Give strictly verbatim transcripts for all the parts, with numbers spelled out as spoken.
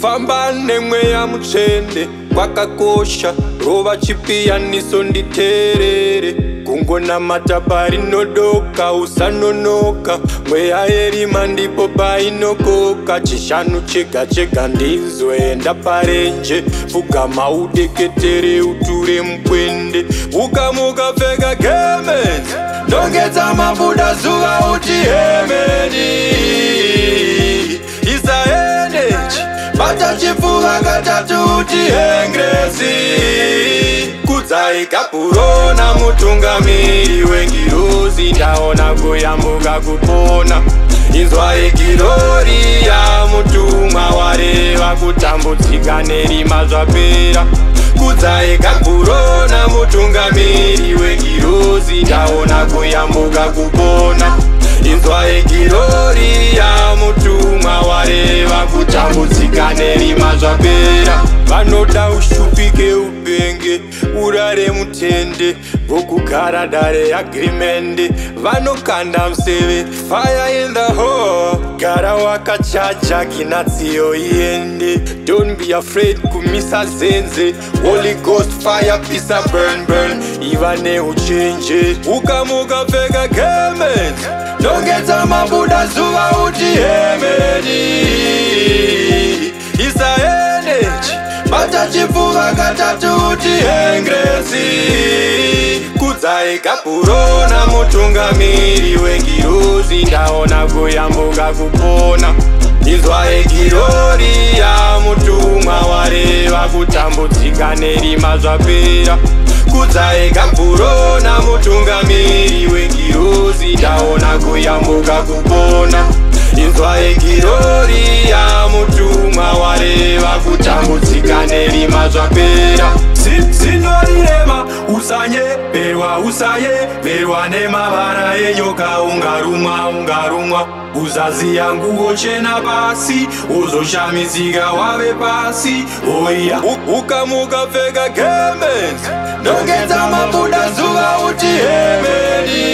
kufamba nemweya mutsvende kwakakosha, rova chipiyaniso nditerere, kungonamata parinodoka usanonoka, mweya yerima ndipo painokoka, chishanu chega chega ndizoenda parenje, pfugama udeketere uture mukwende, ukamuka pfeka gemenzi ndongedza mabuda zuva uti hemeni, isa eneji bata chifuva katatu uti hengresi, kudzai kapurona mutungamiri wengirozi, ndaona kuyambuka kupona, inzwai kirori ya mutumwa wareva kutambudzika nerima zvapera, kudzai kapurona mutungamiri wengirozi, ndaona kuyambuka kupona, inzwai kirori ya mutumwa wareva kutambudzika nerima zvapera, vanoda ushupike upenge urare mutende vokugara dare agreemende, vanokanda museve fire in the hole, gara wakachaja kinatsiyo iende, don't be afraid kumisa zenze, Holy Ghost fire pisa burn burn, iva neuchenje, ukamuka pfeka gemenzi ndongedza mabuda zuva uti hemeni, isa eneji bata chifuva katatu uti hengresi, kudzai kapurona mutungamiri wengirozi, ndaona kuyambuka kupona, inzwai kirori ya mutumwa wareva kutambudzika nerima zvapera, kudzai kapurona mutungamiri wengirozi, ndaona kuyambuka kupona, inzwai kirori ya mutumwa wareva kutambudzika nerima zvapera, zinorirema usanye perwa usaye perwa nemavara enyoka, ungarumwa ungarumwa uzaziya nguo chena pasi, uzoshamidzika wave pasi, oya ukamuka pfeka gemenzi ndongedza mabuda zuva uti hemeni,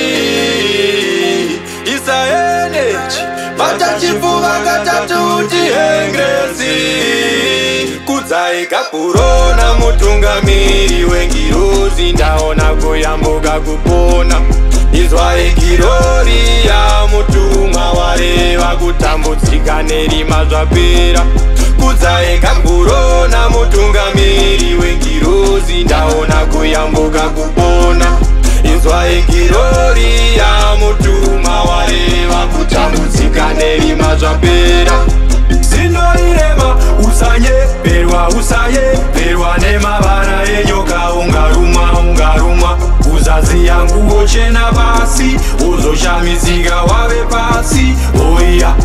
isa eneji bata chifuva katatu uti hengresi, kudzai kapurona mutungamiri wengirozi, ndaona kuyambuka kupona, inzwai kirori ya mutumwa wareva kutambudzika nerima zvapera, kudzai kapurona mutungamiri wengirozi, ndaona kuyambuka kupona, inzwai kirori ya mutumwa wareva kutambudzika nerima zvapera, zinorirema usanye perwa usaye perwa nemavara enyoka, ungarumwa ungarumwa uzaziya nguo chena pasi, uzoshamidzika wave pasi, oya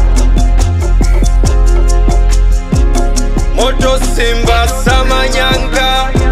moto simba samanyanga